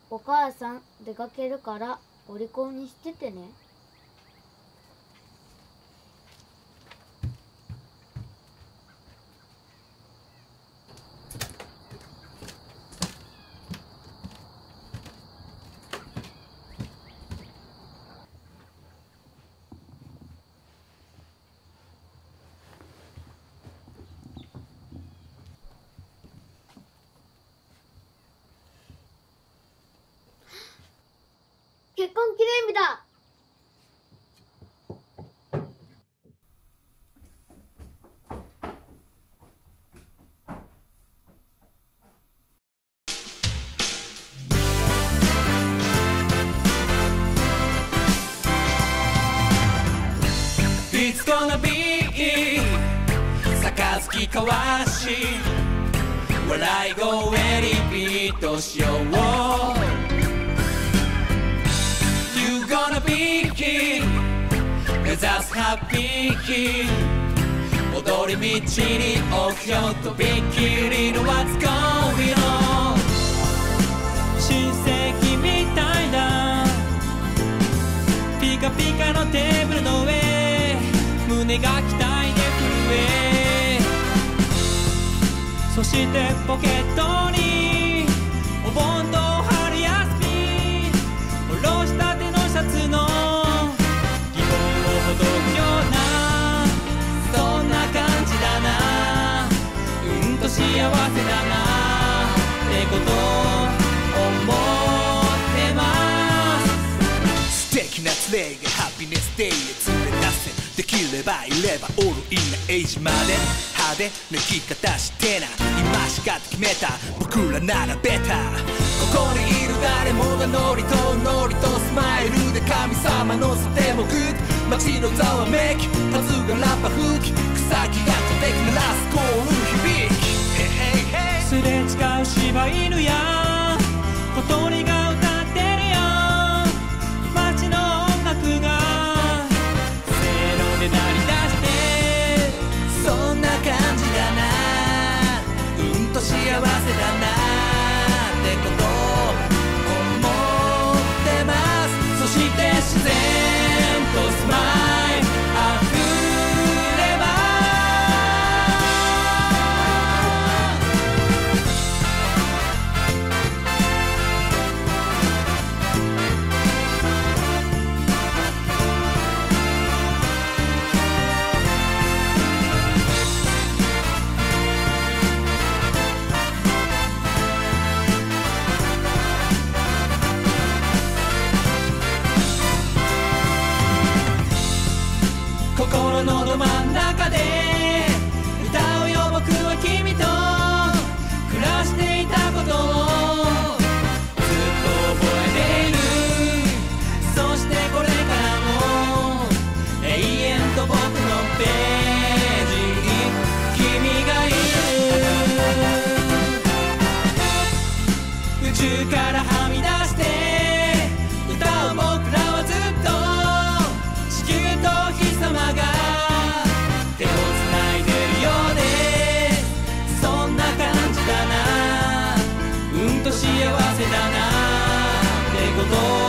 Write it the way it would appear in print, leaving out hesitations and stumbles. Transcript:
お母さん出かけるからお利口にしててね。結婚記念日だ。 It's gonna be 杯交わし笑い声リピートしよう。 You gonna be king 目指すハッピー日踊り道に置くよとびっきりの What's going on 親戚みたいだピカピカのテーブルの上胸が期待で震えそしてポケットにお盆と春休み下ろしたてのシャツの希望をほどくようなそんな感じだな幸せだなってこと思ってます素敵な連れがハピネスデイへ連れ出せできればいればオールインなエイジまで派手な生き方してな今しかと決めた僕らならベタここにいる誰もがノリとノリとスマイルで神様のせてもグッ街のざわめきパズがラッパ吹き草木が飛べき鳴らすコール響きすれ違う柴犬や小鳥が歌ってるよ街の音楽がせーので鳴り出してそんな感じだなと幸せだなってこと思ってますそして自然とスマイルあふれます心のど真ん中で歌うよ僕は君と暮らしていたことをずっと覚えているそしてこれからも永遠と僕のページに君がいる宇宙からはみ出して歌う僕らはずっと地球と日様が手をつないでるようでそんな感じだな幸せだなってこと